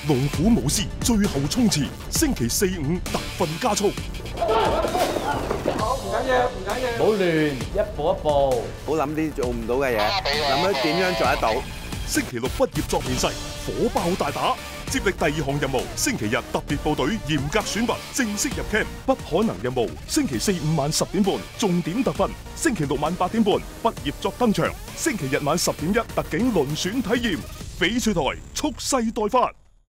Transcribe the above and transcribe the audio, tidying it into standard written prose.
龍虎武師最後衝刺，星期4、5特訓加速。 好，唔緊要，唔緊要，唔好亂，一步一步， 唔好諗啲做唔到嘅嘢，諗咗點樣做得到。 星期6畢業作面世，火爆大打，接力第2項任務。星期日特別部隊嚴格選拔，正式入 camp。不可能任務，星期4、5晚10點半重點特訓，星期6晚8點半畢業作登場，星期日晚10點1特警輪選體驗。翡翠台蓄勢待發。